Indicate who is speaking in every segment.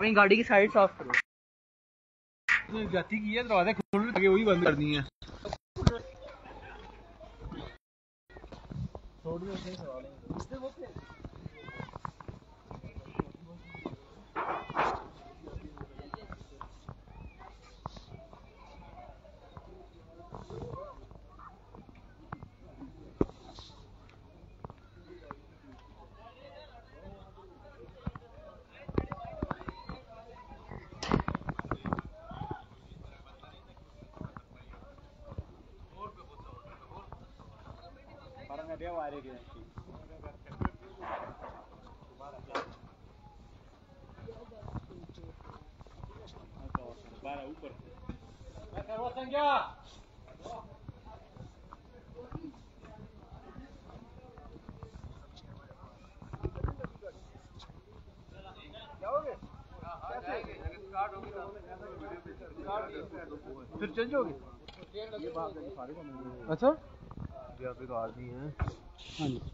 Speaker 1: अपनी गाड़ी की साइड साफ करो।
Speaker 2: जाती की है दरवाजे खोल के वही बंद कर दिए हैं। फिर चेंज होगी। अच्छा यहाँ पे तो आदमी है। हाँ जी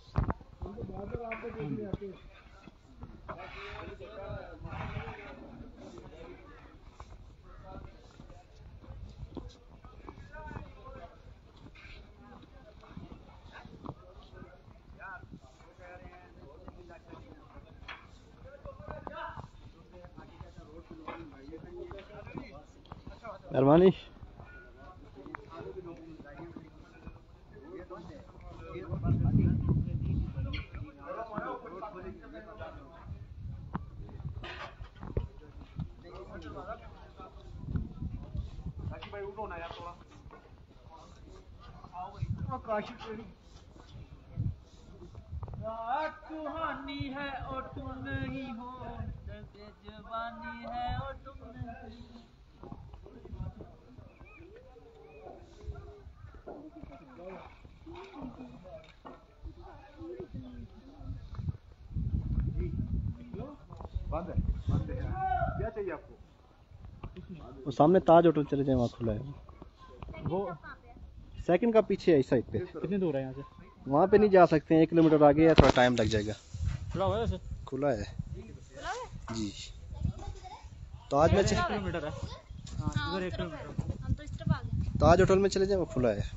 Speaker 3: अरमानी
Speaker 1: सुहानी है और तुम नहीं हो, जवानी है और तुम नहीं।
Speaker 2: बंद है क्या चाहिए आपको?
Speaker 3: वो सामने ताज होटल चले जाए, वहाँ खुला है।
Speaker 2: वो
Speaker 3: सेकंड का पीछे है इस साइड पे।
Speaker 2: कितनी दूर है यहाँ से?
Speaker 3: वहाँ पे नहीं जा सकते हैं, 1 किलोमीटर आगे है, थोड़ा टाइम लग जाएगा।
Speaker 2: खुला हुआ है वैसे?
Speaker 3: खुला है जी। ताज में
Speaker 2: 1 किलोमीटर है। इधर 1 किलोमीटर।
Speaker 4: हम तो इस तरफ आ गए।
Speaker 3: ताज होटल में चले जाए, वो खुला है।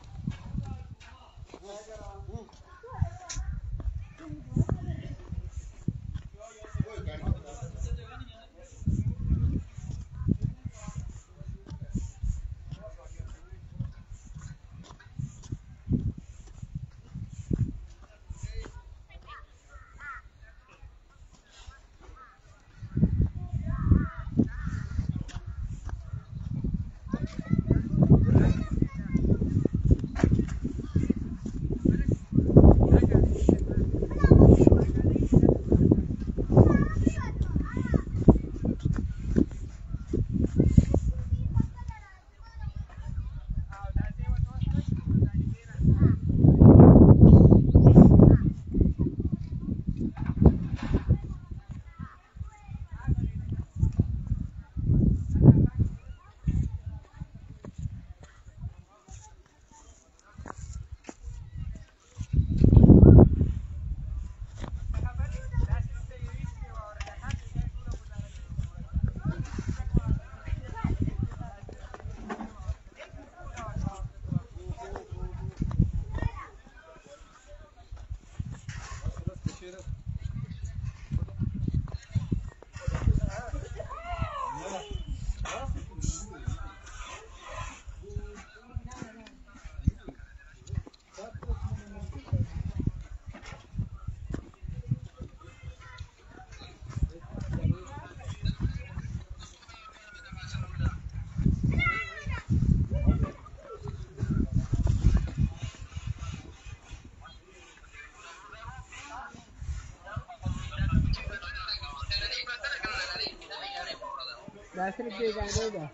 Speaker 1: ₹10 गाड़ी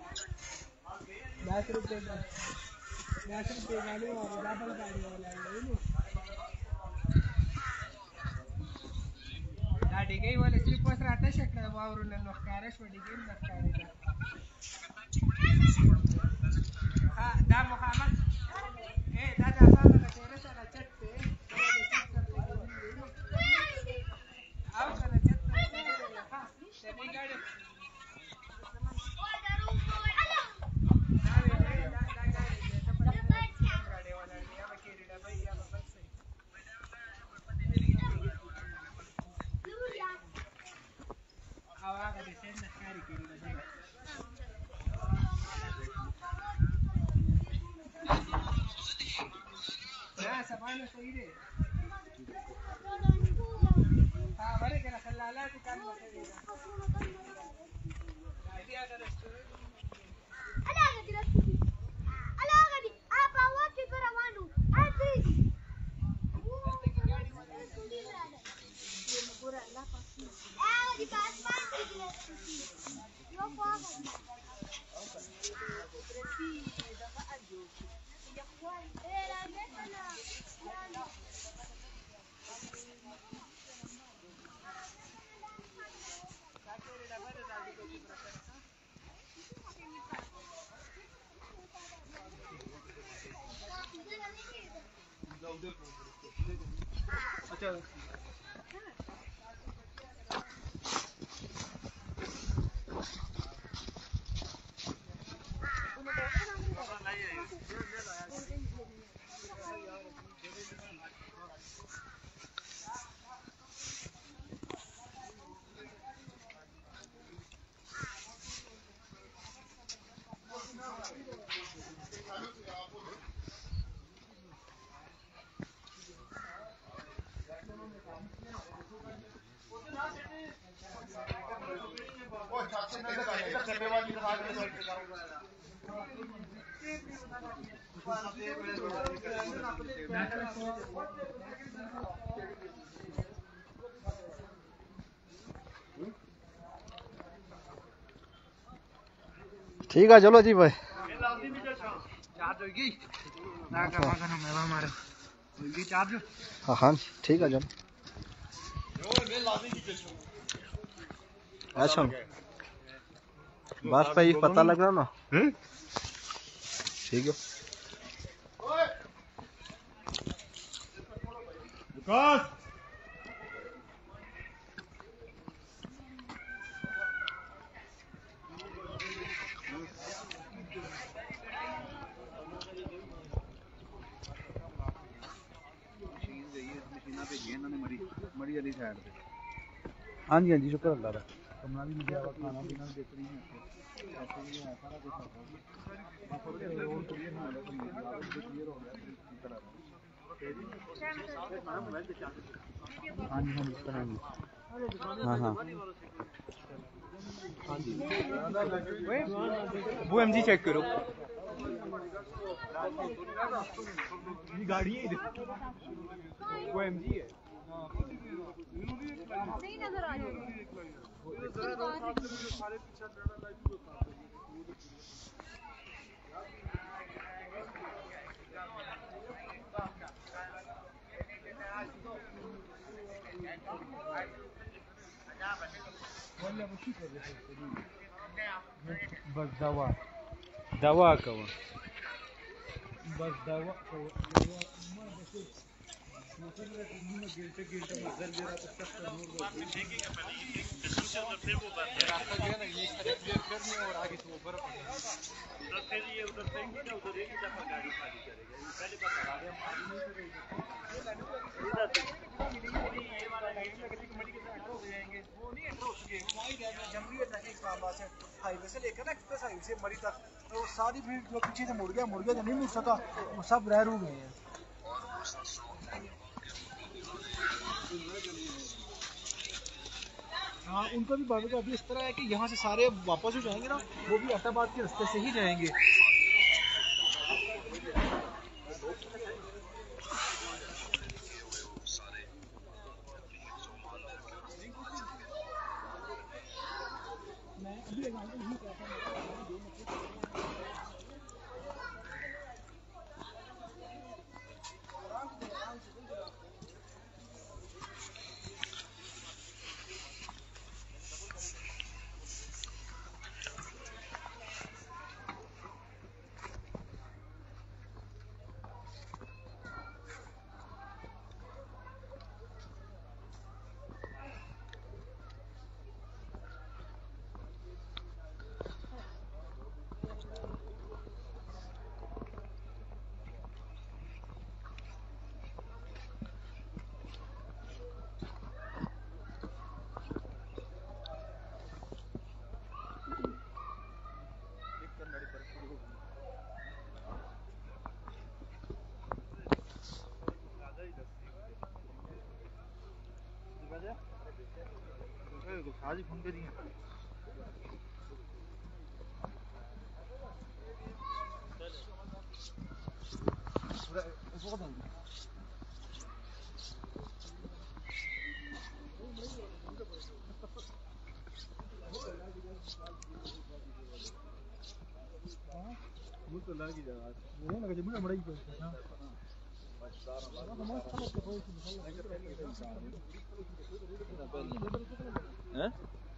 Speaker 1: 10 गाड़ी वाला डबल गाड़ी वाला गाड़ी गई वाले सिर्फ पोस्ट रहता शकना वावरून नोकारेश वडी गेम नोकारे हां दा मोहम्मद दा साला तेरे साला चट्टे आओ साला चट्टे हां तेरी गाड़ी
Speaker 3: ठीक है चलो जी भाई। हाँ हाँ ठीक है चलो। अच्छा बस भाई पता लग रहा ना। ठीक है हाँ जी हाँ जी शुक्र अल्लाह का। कमरा भी मिल जाएगा, खाना पीना भी देख रही है, पैसे भी है, सारा कुछ हाँ जी हाँ जी कराएंगे। हाँ हाँ
Speaker 2: वो एमजी चेक करो, ये गाड़ी है इधर, वो एमजी है।
Speaker 4: नहीं नजर आ रहा है।
Speaker 2: बस दवा दवा कवा बस दवा
Speaker 5: हाईवे से लेकर ना एक्सप्रेस हाईवे से मरी तक तो सारी भीड़ जो पीछे से मुड़ गया जो नहीं मुड़ सका वो सब रह रू गए हैं। हाँ उनका भी बाबू का अभी इस तरह है कि यहाँ से सारे वापस हो जाएंगे ना, वो भी अहमदाबाद के रास्ते से ही जाएंगे। आज फोन करिए तो लगी जाएगा वो लगा जब बड़ा ही पड़ता है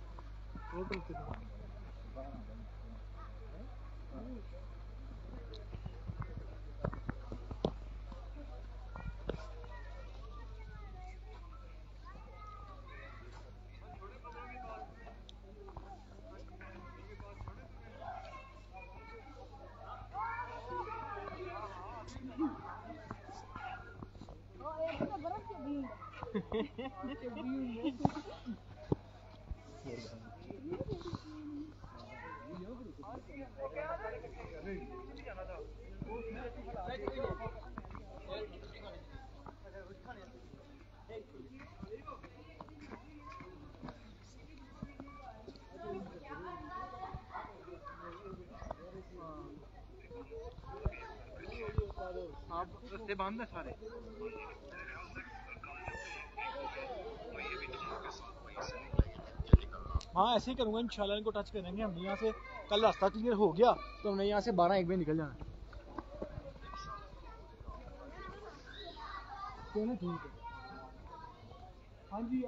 Speaker 5: रस्ते बंद है सारे
Speaker 3: हाँ ऐसे ही करूँगा इंशाल्लाह इनको टच करेंगे हम यहाँ से कल रास्ता क्लियर हो गया तो हमने यहाँ से 12-1 बजे निकल जाना चलो ठीक है हाँ जी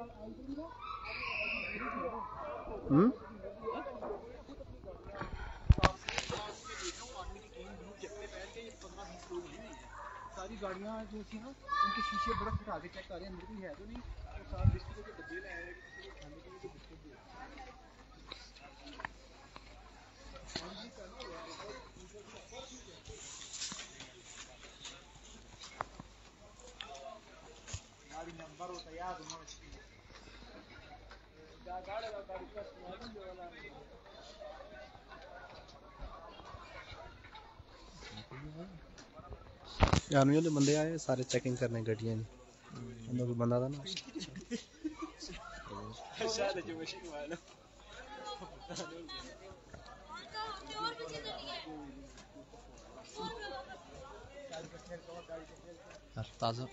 Speaker 3: सारी गाड़ियाँ जो थी ना उनके शीशे बर्फ उठा के चेक कर रहे हैं अंदर कोई है तो नहीं और साथ बिस्कुटों के डब्बे लाए हैं किसी को खाने के लिए तो बिस्कुट दिए गाड़ी नंबर होता है याद
Speaker 4: आर्मी वाले बंदे आए सारे चेकिंग करने गड्डियां अंदर कोई बंदा था ना ताज़ा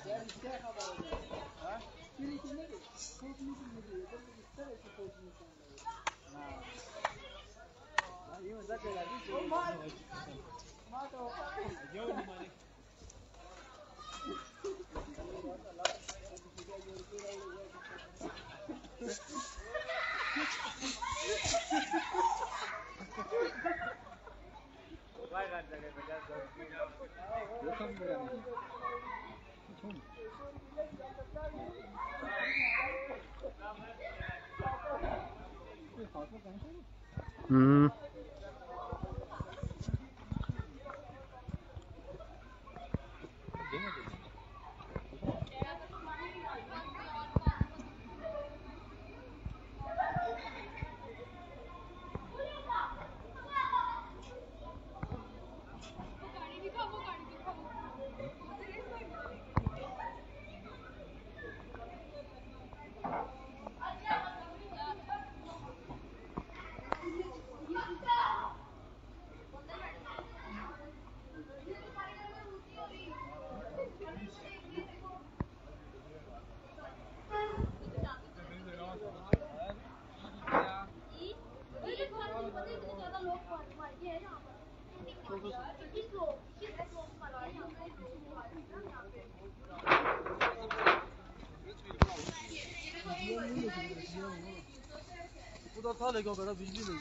Speaker 5: उधर था लेकिन बेटा बिजली नहीं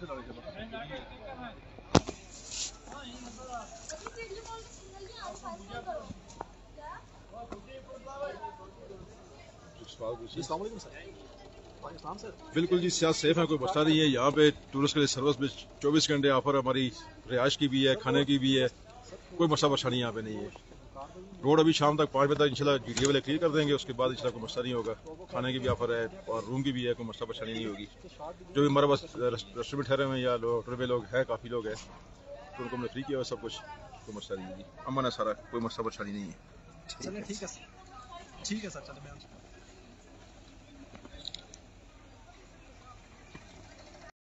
Speaker 6: बिल्कुल जी, सियासत सेफ है, कोई मसला नहीं है। यहाँ पे टूरिस्ट के लिए सर्विस में 24 घंटे ऑफर हमारी रिहाइश की भी है, खाने की भी है, कोई मसला परेशानी यहाँ पे नहीं है। रोड अभी शाम तक 5 बजे तक इंशाल्लाह जीडीए वाले क्लियर कर देंगे, उसके बाद इंशाल्लाह कोई मसला नहीं होगा। खाने की भी ऑफर है और रूम की भी है, कोई मसला परेशानी नहीं होगी। जो भी हमारे पास रेस्टोरेंट में ठहरे हुए हैं या होटल में लोग हैं, काफ़ी लोग हैं, तो उनको हमने फ्री किया हुआ सब कुछ, कोई मसला नहीं है जी। अमन है सारा, कोई मसला परेशानी नहीं है।
Speaker 3: चलिए ठीक है सर, चलिए मैं